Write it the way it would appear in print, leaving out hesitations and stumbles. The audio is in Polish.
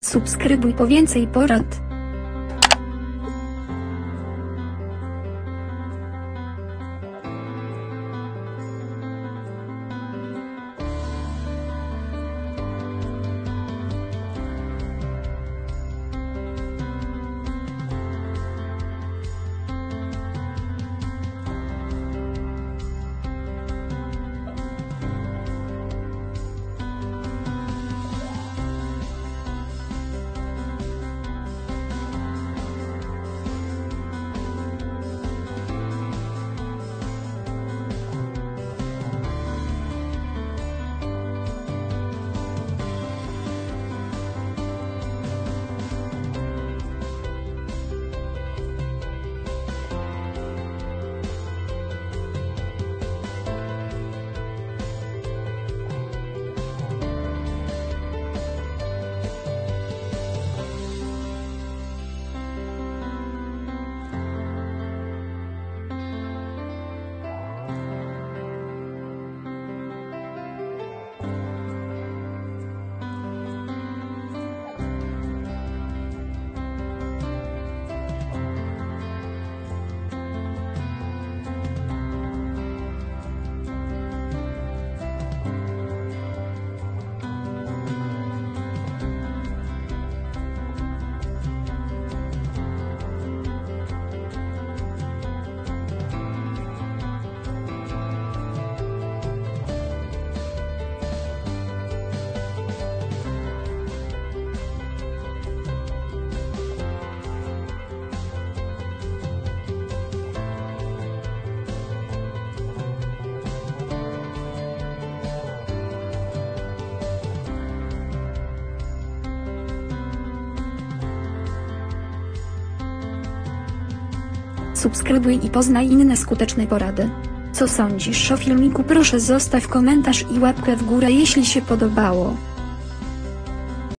Subskrybuj po więcej porad. Subskrybuj i poznaj inne skuteczne porady. Co sądzisz o filmiku? Proszę zostaw komentarz i łapkę w górę, jeśli się podobało.